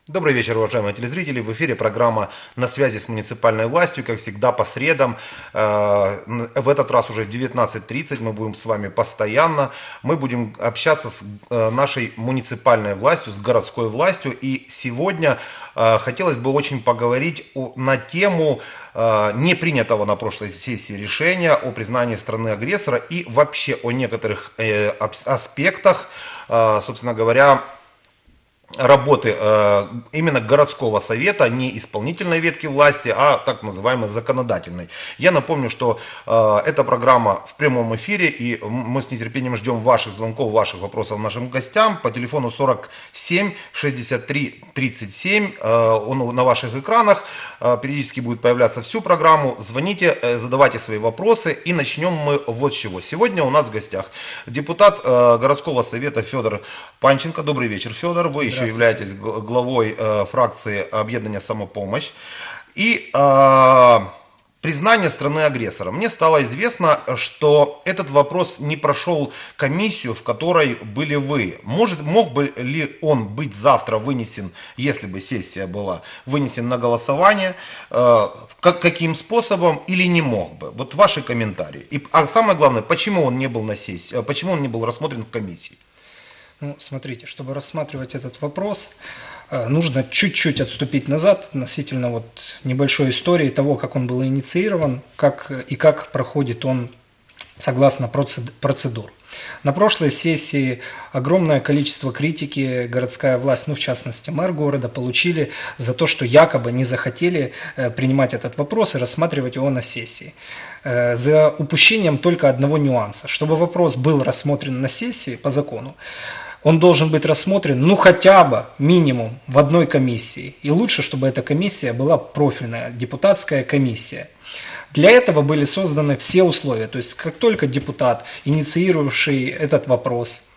Добрый вечер, уважаемые телезрители. В эфире программа «На связи с муниципальной властью», как всегда, по средам. В этот раз уже в 19:30 мы будем с вами постоянно. Мы будем общаться с нашей муниципальной властью, с городской властью. И сегодня хотелось бы очень поговорить на тему не принятого на прошлой сессии решения о признании страны агрессора и вообще о некоторых аспектах, собственно говоря, работы именно городского совета, не исполнительной ветки власти, а так называемой законодательной. Я напомню, что эта программа в прямом эфире, и мы с нетерпением ждем ваших звонков, ваших вопросов нашим гостям по телефону 47 63 37, он на ваших экранах, периодически будет появляться всю программу. Звоните, задавайте свои вопросы, и начнем мы вот с чего. Сегодня у нас в гостях депутат городского совета Федор Панченко. Добрый вечер, Федор. Вы еще являетесь главой фракции объединения «Самопомощь». И признание страны агрессора. Мне стало известно, что этот вопрос не прошел комиссию, в которой были вы. Мог бы ли он быть завтра вынесен, если бы сессия была, вынесен на голосование? Каким способом или не мог бы? Вот ваши комментарии. А самое главное, почему он не был на сессии, почему он не был рассмотрен в комиссии? Ну, смотрите, чтобы рассматривать этот вопрос, нужно чуть-чуть отступить назад относительно небольшой истории того, как он был инициирован, как проходит он согласно процедур. На прошлой сессии огромное количество критики городская власть, в частности мэр города, получили за то, что якобы не захотели принимать этот вопрос и рассматривать его на сессии. За упущением только одного нюанса. Чтобы вопрос был рассмотрен на сессии по закону, он должен быть рассмотрен, хотя бы минимум в одной комиссии. И лучше, чтобы эта комиссия была профильная, депутатская комиссия. Для этого были созданы все условия. То есть, как только депутат, инициировавший этот вопрос,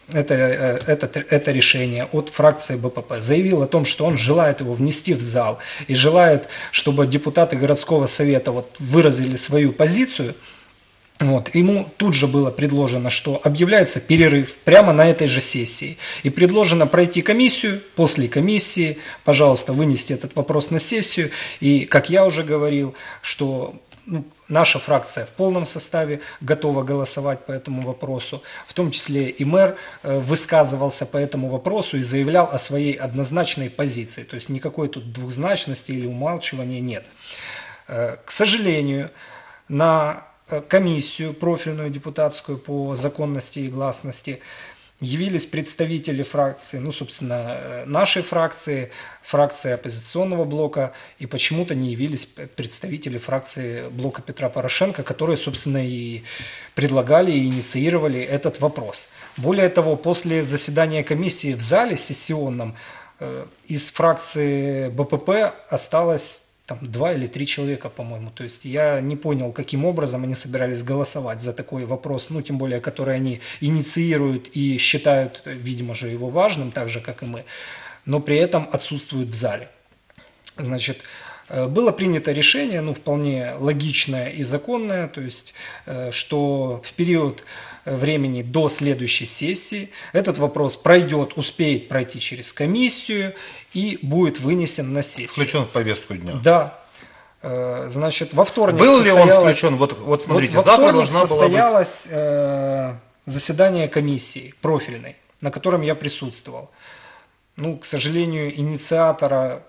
это решение от фракции БПП, заявил о том, что он желает его внести в зал и желает, чтобы депутаты городского совета выразили свою позицию, ему тут же было предложено, что объявляется перерыв прямо на этой же сессии. И предложено пройти комиссию, после комиссии, пожалуйста, вынести этот вопрос на сессию. И, как я уже говорил, что наша фракция в полном составе готова голосовать по этому вопросу. В том числе и мэр высказывался по этому вопросу и заявлял о своей однозначной позиции. То есть никакой тут двузначности или умалчивания нет. К сожалению, на комиссию профильную депутатскую по законности и гласности явились представители фракции, собственно, нашей фракции, фракции оппозиционного блока, и почему-то не явились представители фракции блока Петра Порошенко, которые, собственно, и предлагали, и инициировали этот вопрос. Более того, после заседания комиссии в зале сессионном из фракции БПП осталось 2 или 3 человека, по-моему. То есть я не понял, каким образом они собирались голосовать за такой вопрос, тем более, который они инициируют и считают, видимо же, его важным, так же, как и мы, но при этом отсутствуют в зале. Значит, было принято решение, вполне логичное и законное, то есть, что в период времени до следующей сессии этот вопрос успеет пройти через комиссию и будет вынесен на сессию. Включен в повестку дня. Да. Значит, во вторник был ли он включен? Вот смотрите, во завтра вторник должна состоялось заседание комиссии профильной, на котором я присутствовал. К сожалению, инициатора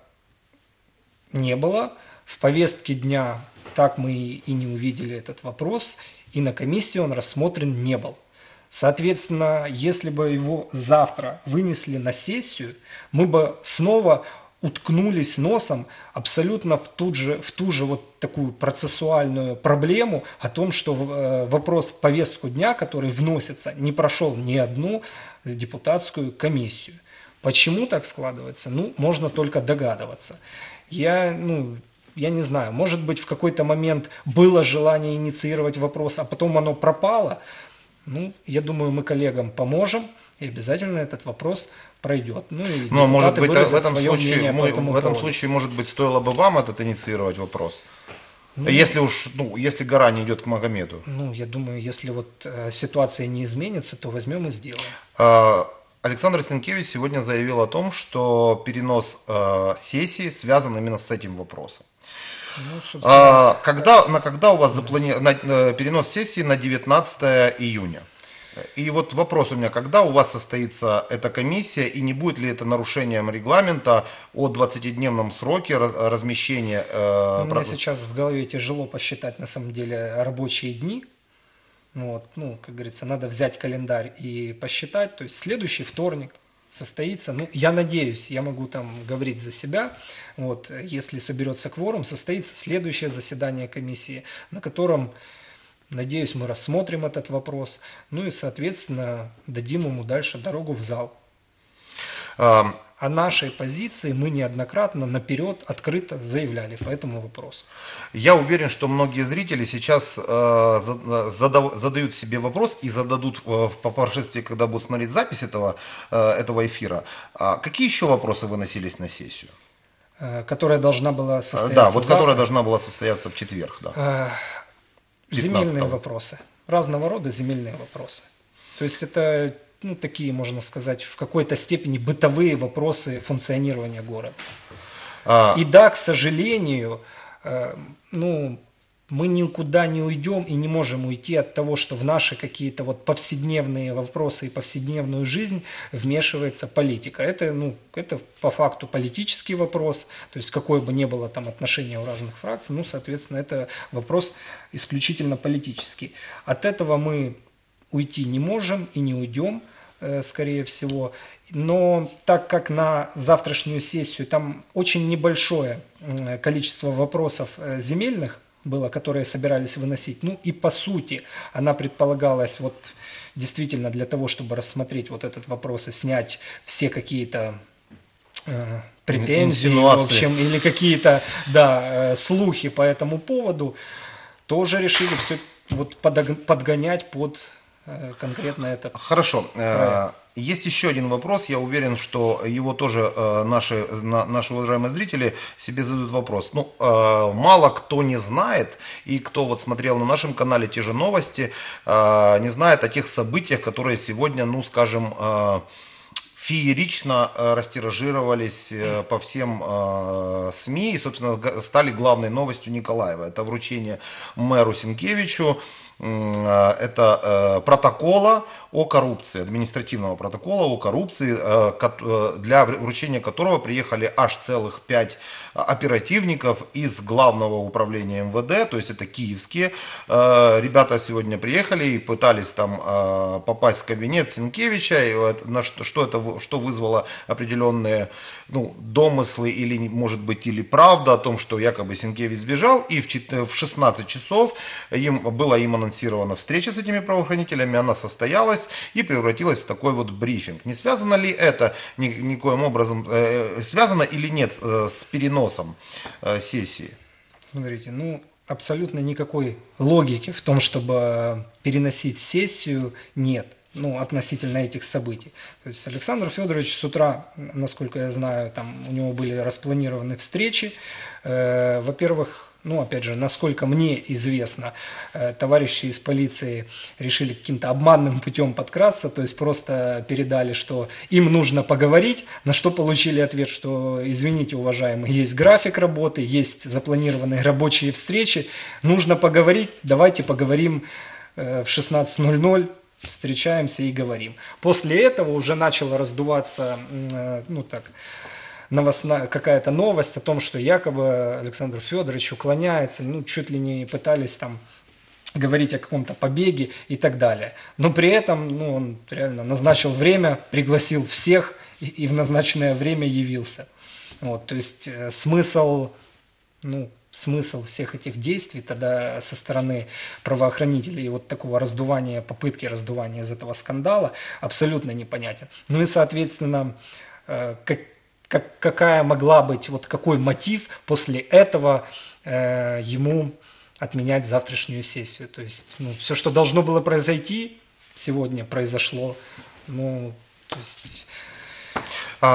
не было. В повестке дня так мы и не увидели этот вопрос, и на комиссии он рассмотрен не был. Соответственно, если бы его завтра вынесли на сессию, мы бы снова уткнулись носом абсолютно в ту же такую процессуальную проблему о том, что вопрос в повестку дня, который вносится, не прошел ни одну депутатскую комиссию. Почему так складывается? Можно только догадываться. Я не знаю, может быть, в какой-то момент было желание инициировать вопрос, а потом оно пропало. Я думаю, мы коллегам поможем, и обязательно этот вопрос пройдет. Но, может быть, в этом случае, может быть, стоило бы вам инициировать вопрос? Если гора не идет к Магомеду. Я думаю, если ситуация не изменится, то возьмем и сделаем. Александр Сенкевич сегодня заявил о том, что перенос сессии связан именно с этим вопросом. Ну, собственно, Когда у вас запланирован перенос сессии на 19 июня? И вот вопрос у меня, когда у вас состоится эта комиссия и не будет ли это нарушением регламента о 20-дневном сроке размещения? мне сейчас в голове тяжело посчитать на самом деле рабочие дни. Вот, ну, как говорится, надо взять календарь и посчитать. То есть следующий вторник состоится, ну, я надеюсь, я могу там говорить за себя, вот, если соберется кворум, состоится следующее заседание комиссии, на котором, надеюсь, мы рассмотрим этот вопрос, ну и, соответственно, дадим ему дальше дорогу в зал. О нашей позиции мы неоднократно наперед открыто заявляли по этому вопросу. Я уверен, что многие зрители сейчас задают себе вопрос и зададут по прошествии, когда будут смотреть запись этого эфира. Какие еще вопросы выносились на сессию? Которая должна была состояться Да, вот завтра. которая должна была состояться в четверг. Да. Земельные вопросы. Разного рода земельные вопросы. То есть это, ну, такие, можно сказать, в какой-то степени бытовые вопросы функционирования города. И да, к сожалению, ну, мы никуда не уйдем и не можем уйти от того, что в наши какие-то вот повседневные вопросы и повседневную жизнь вмешивается политика. Это, ну, это по факту политический вопрос, то есть какое бы ни было там отношение у разных фракций, ну, соответственно, это вопрос исключительно политический. От этого мы уйти не можем и не уйдем, скорее всего. Но так как на завтрашнюю сессию там очень небольшое количество вопросов земельных было, которые собирались выносить, ну и по сути она предполагалась вот действительно для того, чтобы рассмотреть вот этот вопрос и снять все какие-то претензии, в общем, или какие-то, да, слухи по этому поводу, тоже решили все вот подгонять под конкретно этот Хорошо. проект. Есть еще один вопрос, я уверен, что его тоже наши уважаемые зрители себе задают вопрос. Ну, мало кто не знает, и кто вот смотрел на нашем канале те же новости, не знает о тех событиях, которые сегодня, ну, скажем, феерично растиражировались по всем СМИ и, собственно, стали главной новостью Николаева. Это вручение мэру Сенкевичу это протокола о коррупции, административного протокола о коррупции, для вручения которого приехали аж целых 5 оперативников из главного управления МВД, то есть это киевские. Ребята сегодня приехали и пытались там попасть в кабинет Сенкевича, что вызвало определенные, ну, домыслы или, может быть, или правда о том, что якобы Сенкевич сбежал, и в 16 часов была им анонсирована встреча с этими правоохранителями, она состоялась и превратилась в такой вот брифинг. Не связано ли это никоим образом, связано или нет с переносом сессии? Смотрите, ну, абсолютно никакой логики в том, чтобы переносить сессию, нет, ну, относительно этих событий. То есть Александр Федорович с утра, насколько я знаю, там у него были распланированы встречи. Во-первых, ну, опять же, насколько мне известно, товарищи из полиции решили каким-то обманным путем подкрасться, то есть просто передали, что им нужно поговорить, на что получили ответ, что, извините, уважаемые, есть график работы, есть запланированные рабочие встречи, нужно поговорить, давайте поговорим в 16:00, встречаемся и говорим. После этого уже начало раздуваться, ну так, какая-то новость о том, что якобы Александр Федорович уклоняется, ну, чуть ли не пытались там говорить о каком-то побеге и так далее. Но при этом, ну, он реально назначил время, пригласил всех и в назначенное время явился. Вот, то есть смысл всех этих действий тогда со стороны правоохранителей и вот такого раздувания, попытки раздувания из этого скандала абсолютно непонятен. Ну и, соответственно, какая могла быть, вот какой мотив после этого ему отменять завтрашнюю сессию. То есть, ну, все, что должно было произойти, сегодня произошло. Ну, то есть,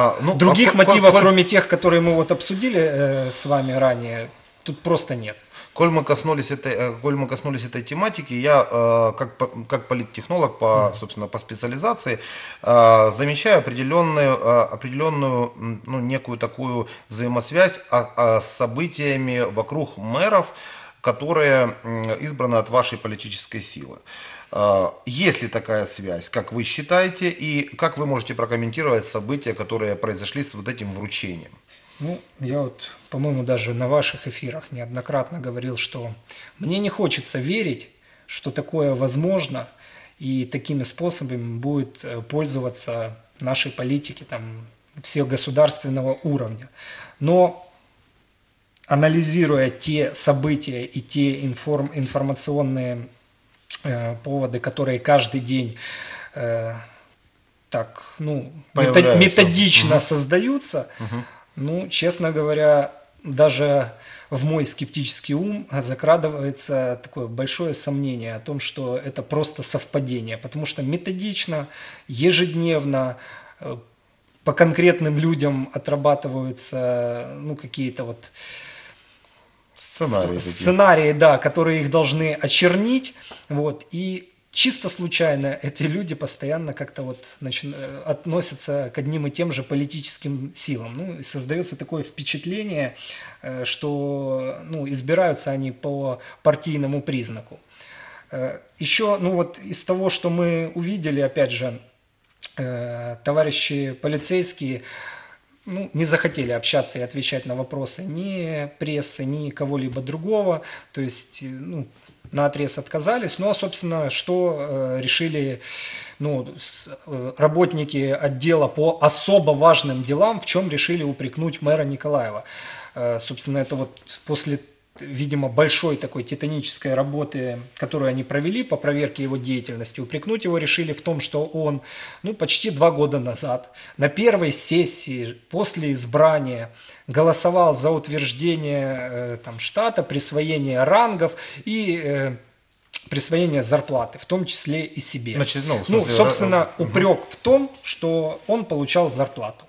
других мотивов, кроме тех, которые мы вот обсудили с вами ранее, тут просто нет. Коль мы коснулись этой тематики, я как политтехнолог собственно, по специализации замечаю определенную ну, некую такую взаимосвязь с событиями вокруг мэров, которые избраны от вашей политической силы. Есть ли такая связь, как вы считаете, и как вы можете прокомментировать события, которые произошли с вот этим вручением? Ну, я вот, по-моему, даже на ваших эфирах неоднократно говорил, что мне не хочется верить, что такое возможно, и такими способами будет пользоваться нашей политики там, всех государственного уровня. Но анализируя те события и те информационные поводы, которые каждый день так, ну, методично создаются, ну, честно говоря, даже в мой скептический ум закрадывается такое большое сомнение о том, что это просто совпадение, потому что методично, ежедневно по конкретным людям отрабатываются ну, какие-то вот сценарии, да, которые их должны очернить, вот, и чисто случайно эти люди постоянно как-то вот относятся к одним и тем же политическим силам. Ну, и создается такое впечатление, что ну, избираются они по партийному признаку. Еще, ну вот из того, что мы увидели, опять же, товарищи полицейские ну, не захотели общаться и отвечать на вопросы ни прессы, ни кого-либо другого, то есть ну, наотрез отказались. Ну, а, собственно, что решили ну, работники отдела по особо важным делам, в чем решили упрекнуть мэра Николаева. Собственно, это вот после, видимо, большой такой титанической работы, которую они провели по проверке его деятельности, упрекнуть его решили в том, что он ну, почти 2 года назад на первой сессии после избрания голосовал за утверждение там, штата, присвоение рангов и присвоение зарплаты, в том числе и себе. Значит, ну, собственно, упрек в том, что он получал зарплату.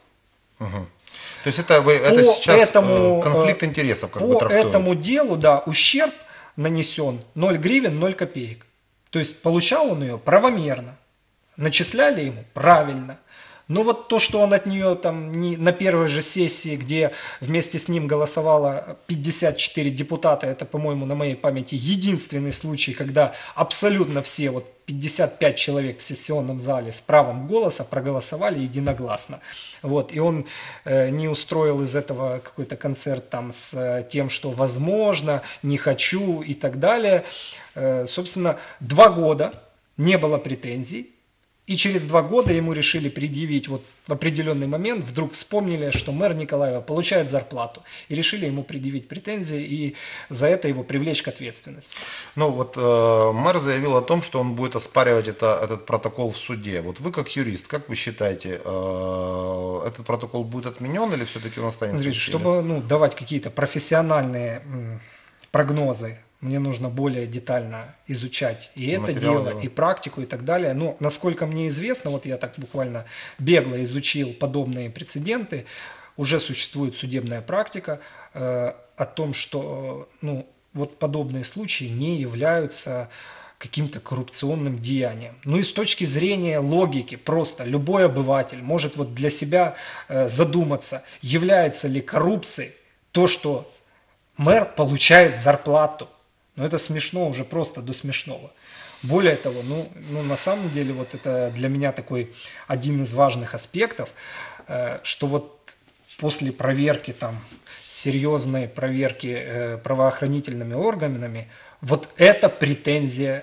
То есть это сейчас конфликт интересов как бы трактуют. По этому делу, да, ущерб нанесен 0 гривен, 0 копеек. То есть получал он ее правомерно, начисляли ему правильно. Но вот то, что он от нее там на первой же сессии, где вместе с ним голосовало 54 депутата, это, по-моему, на моей памяти единственный случай, когда абсолютно все, вот 55 человек в сессионном зале с правом голоса проголосовали единогласно. Вот, и он не устроил из этого какой-то концерт там с тем, что возможно, не хочу и так далее. Собственно, 2 года не было претензий. И через 2 года ему решили предъявить, вот в определенный момент вдруг вспомнили, что мэр Николаева получает зарплату. И решили ему предъявить претензии и за это его привлечь к ответственности. Ну вот мэр заявил о том, что он будет оспаривать этот протокол в суде. Вот вы как юрист, как вы считаете, этот протокол будет отменен или все-таки он останется? Смотрите, чтобы давать какие-то профессиональные прогнозы, мне нужно более детально изучать и это дело, и практику, и так далее. Но, насколько мне известно, вот я так буквально бегло изучил подобные прецеденты, уже существует судебная практика о том, что вот подобные случаи не являются каким-то коррупционным деянием. Ну и с точки зрения логики, просто любой обыватель может вот для себя задуматься, является ли коррупцией то, что мэр получает зарплату. Но это смешно уже просто до смешного. Более того, на самом деле вот это для меня такой один из важных аспектов, что вот после проверки, там, серьезной проверки правоохранительными органами, вот эта претензия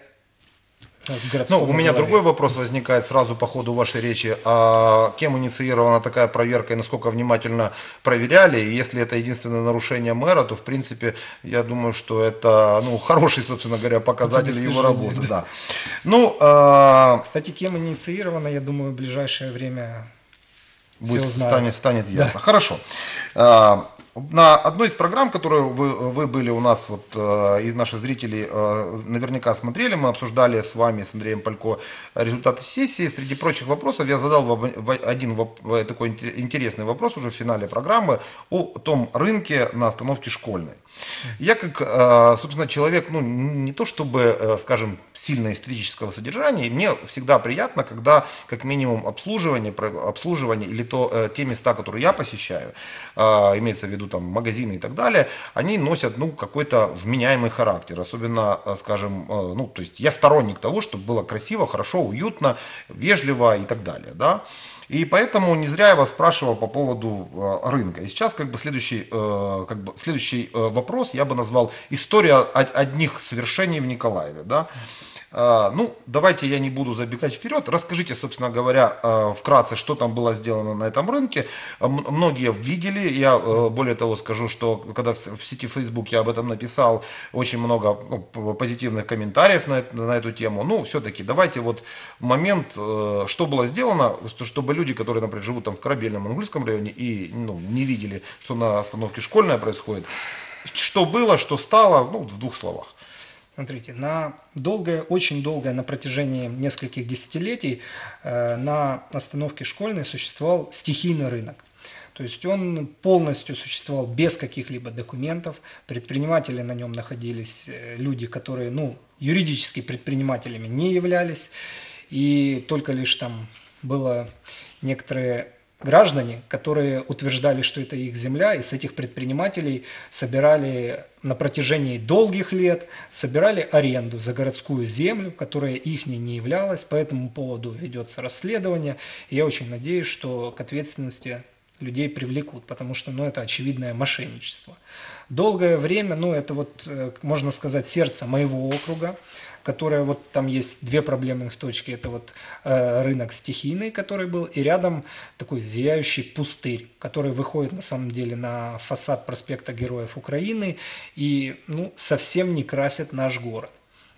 к городскому у меня главе. другой вопрос возникает сразу по ходу вашей речи. А кем инициирована такая проверка и насколько внимательно проверяли? И если это единственное нарушение мэра, то в принципе я думаю, что это хороший, собственно говоря, показатель его работы. Да. Кстати, кем инициирована, я думаю, в ближайшее время станет ясно. Да. Хорошо. На одной из программ, которую вы были у нас, вот, и наши зрители наверняка смотрели, мы обсуждали с вами, с Андреем Палько, результаты сессии. Среди прочих вопросов я задал один такой интересный вопрос уже в финале программы о том рынке на остановке Школьной. Я как, собственно, человек, ну, не то чтобы, скажем, сильно эстетического содержания, мне всегда приятно, когда как минимум обслуживание или те места, которые я посещаю, имеется в виду там магазины и так далее, они носят, ну, какой-то вменяемый характер. Особенно, скажем, ну, то есть я сторонник того, чтобы было красиво, хорошо, уютно, вежливо и так далее, да. И поэтому не зря я вас спрашивал по поводу рынка. И сейчас следующий вопрос я бы назвал «История одних свершений в Николаеве». Да? Ну, давайте я не буду забегать вперед. Расскажите, собственно говоря, вкратце, что там было сделано на этом рынке. Многие видели, я более того скажу, что когда в сети Facebook я об этом написал, очень много позитивных комментариев на эту тему. Ну, все-таки давайте вот момент, что было сделано, чтобы люди, которые, например, живут там в Корабельном, Ингульском районе и не видели, что на остановке Школьная происходит, что было, что стало, ну, в двух словах. Смотрите, очень долгое, на протяжении нескольких десятилетий на остановке Школьной существовал стихийный рынок. То есть он полностью существовал без каких-либо документов, предприниматели на нем находились, люди, которые, юридически предпринимателями не являлись, и только лишь там было некоторые граждане, которые утверждали, что это их земля, и с этих предпринимателей собирали на протяжении долгих лет, собирали аренду за городскую землю, которая ихней не являлась. По этому поводу ведется расследование. И я очень надеюсь, что к ответственности людей привлекут, потому что это очевидное мошенничество. Долгое время, это вот, можно сказать, сердце моего округа, которая вот там есть две проблемных точки. Это вот рынок стихийный, который был, и рядом такой зияющий пустырь, который выходит на самом деле на фасад проспекта Героев Украины и совсем не красит наш город.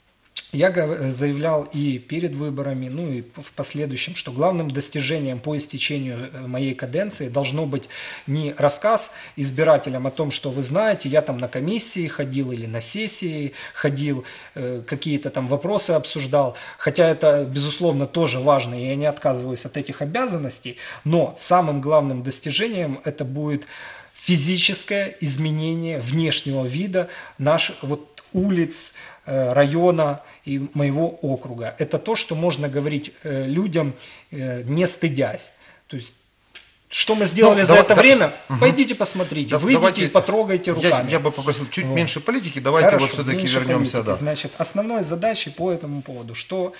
Я заявлял и перед выборами, и в последующем, что главным достижением по истечению моей каденции должно быть не рассказ избирателям о том, что вы знаете, я там на комиссии ходил или на сессии ходил, какие-то там вопросы обсуждал, хотя это, безусловно, тоже важно, и я не отказываюсь от этих обязанностей, но самым главным достижением это будет физическое изменение внешнего вида наших улиц, района и моего округа. Это то, что можно говорить людям, не стыдясь. То есть, что мы сделали за это время, пойдите посмотрите, выйдите и потрогайте руками. Я бы попросил чуть меньше политики, давайте Хорошо, все-таки вернемся. Да. Значит, основной задачей по этому поводу, что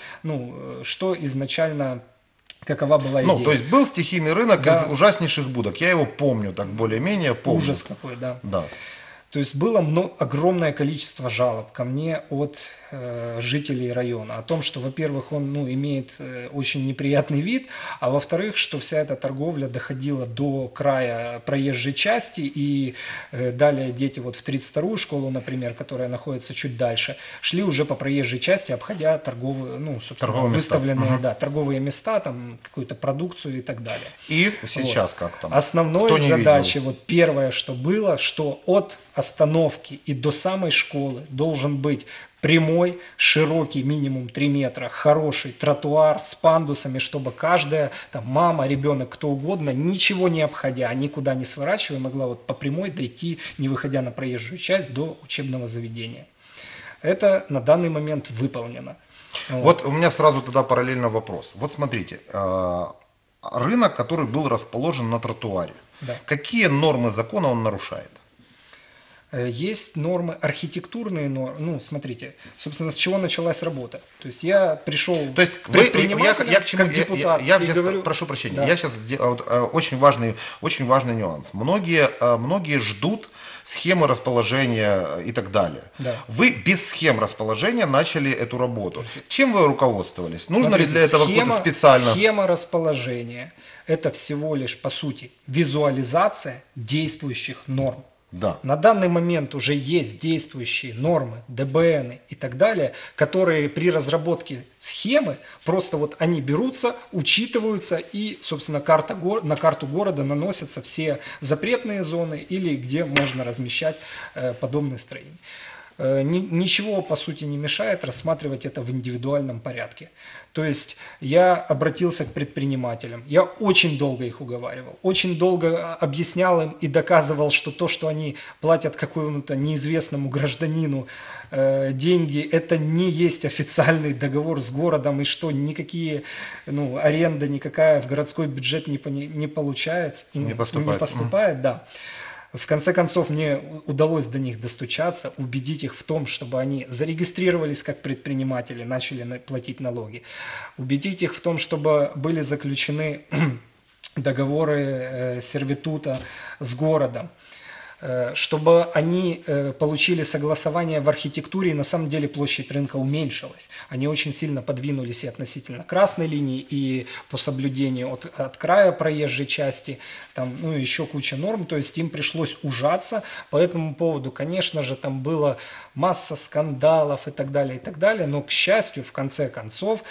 изначально... Какова была идея? То есть был стихийный рынок из ужаснейших будок. Я его помню, так более-менее помню. Ужас какой, да. Да. То есть было огромное количество жалоб ко мне от жителей района о том, что, во-первых, он имеет очень неприятный вид, а во-вторых, что вся эта торговля доходила до края проезжей части, и далее дети в 32-ю школу, например, которая находится чуть дальше, шли уже по проезжей части, обходя торговые, выставленные торговые места, там какую-то продукцию и так далее. И сейчас как там? Основной задачей, первое, что было, что от остановки и до самой школы должен быть прямой, широкий, минимум 3 метра, хороший тротуар с пандусами, чтобы каждая мама, ребенок, кто угодно, ничего не обходя, никуда не сворачивая, могла по прямой дойти, не выходя на проезжую часть, до учебного заведения. Это на данный момент выполнено. Вот у меня сразу тогда параллельно вопрос. Вот смотрите, рынок, который был расположен на тротуаре, какие нормы закона он нарушает? Есть нормы, архитектурные нормы. Смотрите, собственно, с чего началась работа. То есть я пришел к предпринимателям, как депутат. Я говорю, прошу прощения, я сейчас очень важный нюанс. Многие ждут схемы расположения и так далее. Да. Вы без схем расположения начали эту работу. Чем вы руководствовались? Нужно ли для этого какое-то специально? Схема расположения – это всего лишь, по сути, визуализация действующих норм. Да. На данный момент уже есть действующие нормы, ДБН и так далее, которые при разработке схемы просто вот они берутся, учитываются и, собственно, на карту города наносятся все запретные зоны или где можно размещать подобные строения. Ничего, по сути, не мешает рассматривать это в индивидуальном порядке. То есть я обратился к предпринимателям, я очень долго их уговаривал, очень долго объяснял им и доказывал, что то, что они платят какому-то неизвестному гражданину деньги, это не есть официальный договор с городом, и что никакие, аренда никакая в городской бюджет не получается, Не не поступает, да. В конце концов, мне удалось до них достучаться, убедить их в том, чтобы они зарегистрировались как предприниматели, начали платить налоги. Убедить их в том, чтобы были заключены договоры сервитута с городом, чтобы они получили согласование в архитектуре, и на самом деле площадь рынка уменьшилась. Они очень сильно подвинулись и относительно красной линии, и по соблюдению от края проезжей части, там, еще куча норм, то есть им пришлось ужаться. По этому поводу, конечно же, там была масса скандалов и так далее, но, к счастью, в конце концов,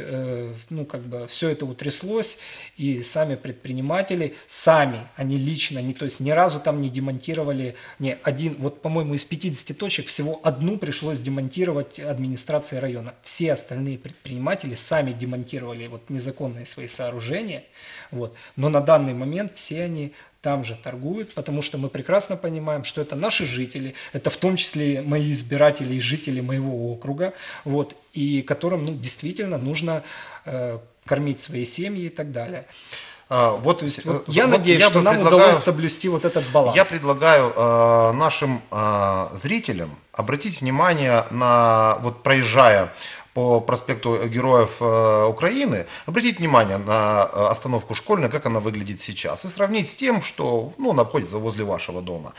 все это утряслось, и сами предприниматели, они лично, то есть ни разу там не демонтировали, по-моему, из 50 точек всего одну пришлось демонтировать администрации района. Все остальные предприниматели сами демонтировали незаконные свои сооружения, но на данный момент все они там же торгуют, потому что мы прекрасно понимаем, что это наши жители, это в том числе мои избиратели и жители моего округа, и которым действительно нужно кормить свои семьи и так далее. Я надеюсь, что нам удалось соблюсти этот баланс. Я предлагаю нашим зрителям обратить внимание на, проезжая по проспекту Героев Украины, обратить внимание на остановку Школьная, как она выглядит сейчас, и сравнить с тем, что находится возле вашего дома.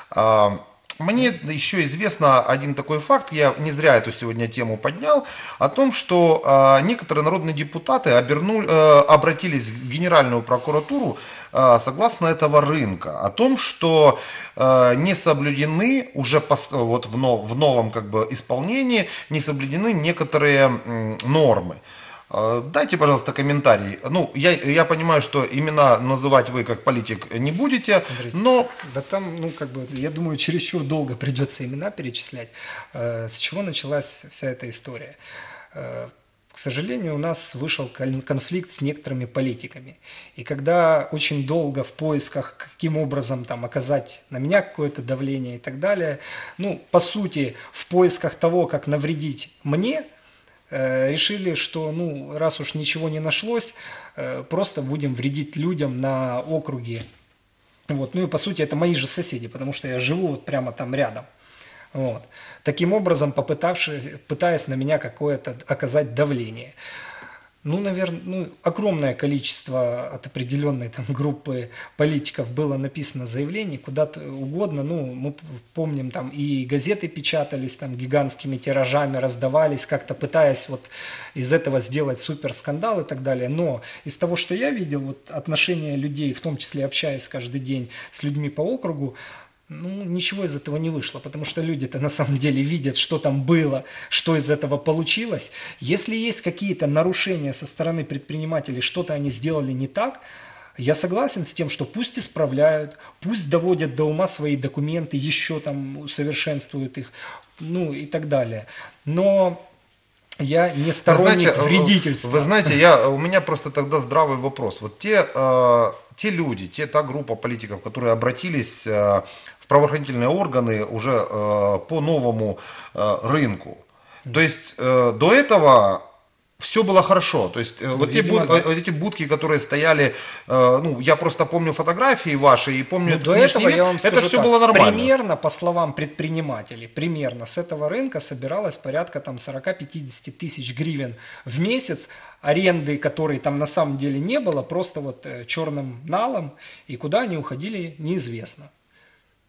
Мне еще известно один такой факт, я не зря эту сегодня тему поднял, о том, что некоторые народные депутаты обратились в Генеральную прокуратуру согласно этого рынка, о том, что не соблюдены уже в новом исполнении, не соблюдены некоторые нормы. Дайте, пожалуйста, комментарий. Я понимаю, что имена называть вы как политик не будете, но... Да там, я думаю, чересчур долго придется имена перечислять. С чего началась вся эта история? К сожалению, у нас вышел конфликт с некоторыми политиками. И когда очень долго в поисках, каким образом оказать на меня какое-то давление и так далее, по сути, в поисках того, как навредить мне, решили, что раз уж ничего не нашлось, просто будем вредить людям на округе. И по сути это мои же соседи, потому что я живу прямо там рядом. Таким образом, пытаясь на меня какое-то оказать давление. Наверное, огромное количество от определенной группы политиков было написано заявлений куда-то угодно. Мы помним, и газеты печатались гигантскими тиражами, раздавались, как-то пытаясь из этого сделать суперскандал и так далее. Но из того, что я видел, отношения людей, в том числе общаясь каждый день с людьми по округу, ничего из этого не вышло, потому что люди-то на самом деле видят, что там было, что из этого получилось. Если есть какие-то нарушения со стороны предпринимателей, что-то они сделали не так, я согласен с тем, что пусть исправляют, пусть доводят до ума свои документы, еще усовершенствуют их, и так далее. Но я не сторонник вредительства. Вы знаете, у меня просто тогда здравый вопрос. Те люди, та группа политиков, которые обратились в правоохранительные органы уже по новому рынку. То есть до этого все было хорошо. То есть эти будки, которые стояли, я просто помню фотографии ваши и помню до этого, я вам скажу это все так, было нормально. Примерно, по словам предпринимателей, с этого рынка собиралось порядка 40-50 тысяч гривен в месяц, аренды, которой там на самом деле не было, просто черным налом, и куда они уходили, неизвестно.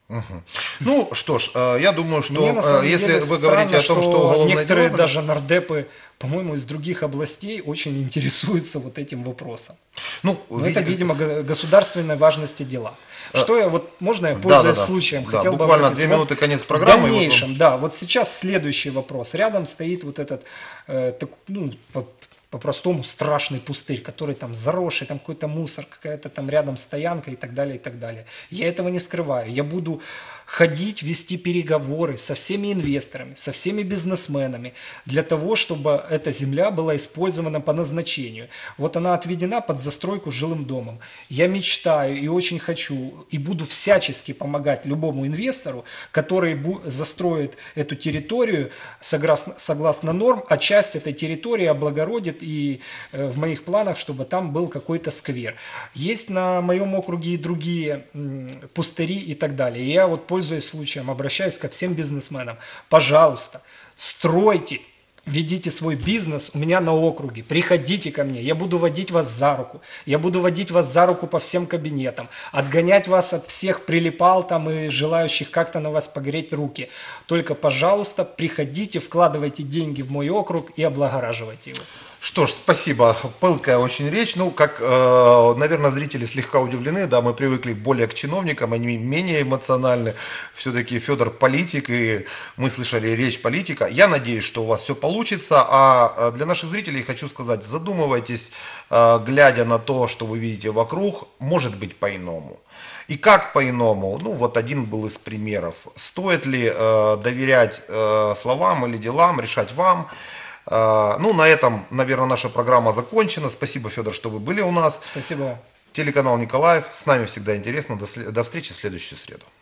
Ну что ж, я думаю, что Мне на самом если деле вы говорите о том, что уголовное некоторые дело... даже нардепы, по-моему, из других областей очень интересуются вот этим вопросом. Ну, Но это, видимо, государственной важности дела. Что я можно я, да, пользуясь да. случаем, Да, хотел бы буквально обратиться. 2 минуты, конец программы. В дальнейшем, да, вот сейчас следующий вопрос. Рядом стоит вот этот, по-простому страшный пустырь, который там заросший, там какой-то мусор, какая-то там рядом стоянка и так далее, и так далее. Я этого не скрываю. Я буду ходить, вести переговоры со всеми инвесторами, со всеми бизнесменами для того, чтобы эта земля была использована по назначению. Вот она отведена под застройку жилым домом. Я мечтаю и очень хочу, и буду всячески помогать любому инвестору, который застроит эту территорию согласно норм, а часть этой территории облагородит, и в моих планах, чтобы там был какой-то сквер. Есть на моем округе и другие пустыри и так далее. И я вот, пользуясь случаем, обращаюсь ко всем бизнесменам. Пожалуйста, стройте, ведите свой бизнес у меня на округе, приходите ко мне, я буду водить вас за руку, я буду водить вас за руку по всем кабинетам, отгонять вас от всех прилипал там и желающих как-то на вас погреть руки. Только, пожалуйста, приходите, вкладывайте деньги в мой округ и облагораживайте его. Что ж, спасибо. Пылкая очень речь. Ну, как, наверное, зрители слегка удивлены, да, мы привыкли более к чиновникам, они менее эмоциональны. Все-таки Федор политик, и мы слышали речь политика. Я надеюсь, что у вас все получится. А для наших зрителей хочу сказать, задумывайтесь, глядя на то, что вы видите вокруг, может быть по-иному. И как по-иному? Ну, вот один был из примеров. Стоит ли доверять словам или делам, решать вам? Ну, на этом, наверное, наша программа закончена. Спасибо, Федор, что вы были у нас. Спасибо. Телеканал Николаев. С нами всегда интересно. До встречи в следующую среду.